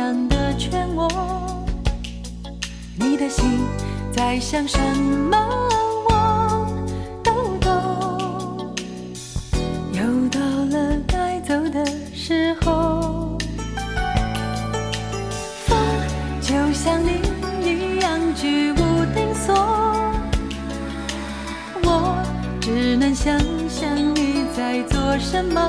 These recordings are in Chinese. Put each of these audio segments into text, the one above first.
样的劝我，你的心在想什么我都懂。又到了该走的时候，风就像你一样居无定所，我只能想象你在做什么。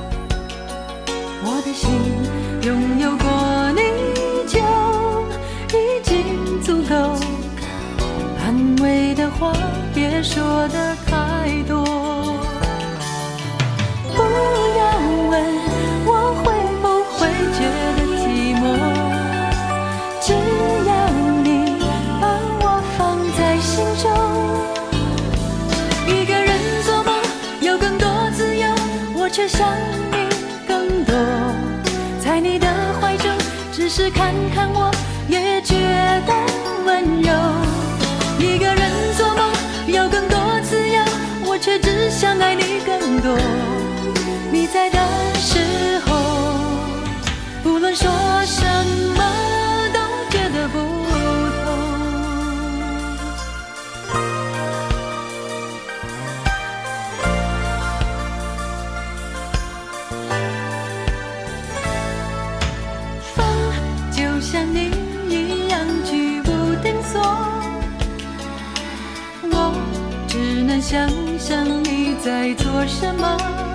我的心拥有过你就已经足够，安慰的话别说得太多。不要问我会不会觉得寂寞，只要你把我放在心中。一个人做梦有更多自由，我却想你更多，在你的怀中只是看看我也觉得温柔。一个人做梦有更多自由，我却只想爱你更多。你在的时候，不论说什么都觉得不同。风就像你一样居无定所，我只能想象你在做什么。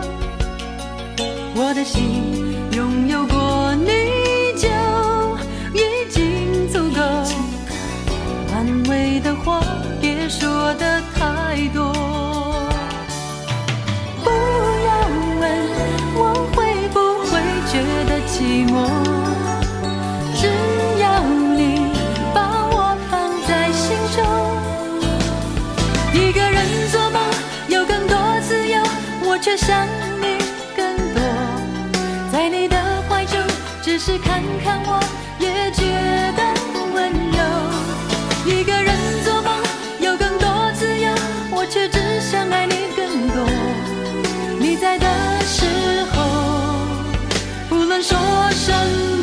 我的心拥有过你就已经足够，安慰的话别说得太多。不要问我会不会觉得寂寞，只要你把我放在心中。一个人做梦有更多自由，我却想你更多，在你的怀中只是看看我也觉得温柔。一个人做梦有更多自由，我却只想爱你更多。你在的时候，不论说什么